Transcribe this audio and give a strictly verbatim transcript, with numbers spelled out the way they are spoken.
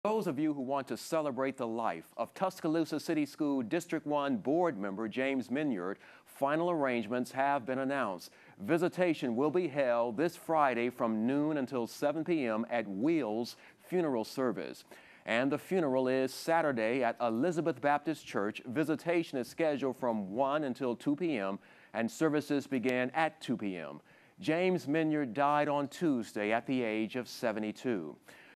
Those of you who want to celebrate the life of Tuscaloosa City School District one board member James Minyard, final arrangements have been announced. Visitation will be held this Friday from noon until seven p m at Wheels Funeral Service. And the funeral is Saturday at Elizabeth Baptist Church. Visitation is scheduled from one until two p m and services begin at two p m James Minyard died on Tuesday at the age of seventy-two.